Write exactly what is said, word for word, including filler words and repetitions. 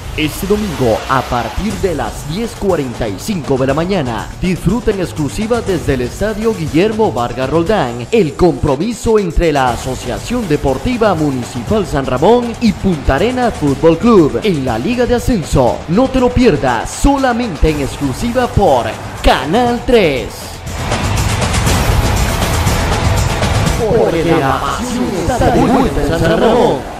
Este domingo, a partir de las diez cuarenta y cinco de la mañana, disfruta en exclusiva desde el Estadio Guillermo Vargas Roldán el compromiso entre la Asociación Deportiva Municipal San Ramón y Punta Arenas Fútbol Club en la Liga de Ascenso. No te lo pierdas, solamente en exclusiva por Canal tres. Porque la pasión está de vuelta en San Ramón.